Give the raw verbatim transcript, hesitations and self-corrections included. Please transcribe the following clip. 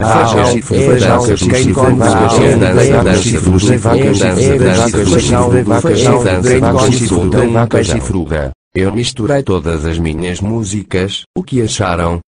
Vacas e frutas, quem come vacas e vacas e fruta, vacas e fruta, vacas e fruta. Eu misturei todas as minhas músicas, o que acharam?